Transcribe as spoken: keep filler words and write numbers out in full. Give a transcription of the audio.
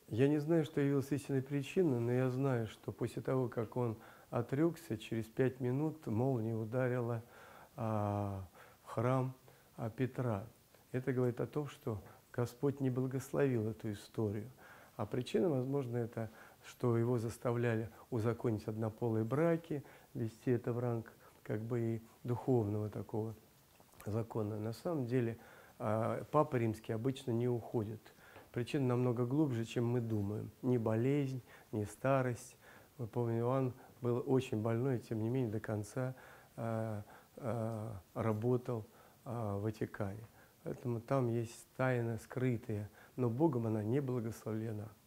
Я не знаю, что явилось истинной причиной, но я знаю, что после того, как он отрекся, через пять минут молния ударила а, в храм а, Петра. Это говорит о том, что Господь не благословил эту историю. А причина, возможно, это, что его заставляли узаконить однополые браки, вести это в ранг как бы и духовного такого закона. На самом деле а, Папа Римский обычно не уходит. Причина намного глубже, чем мы думаем. Не болезнь, не старость. Мы помним, Иоанн был очень больной, и тем не менее до конца э, э, работал э, в Ватикане. Поэтому там есть тайна скрытая, но Богом она не благословлена.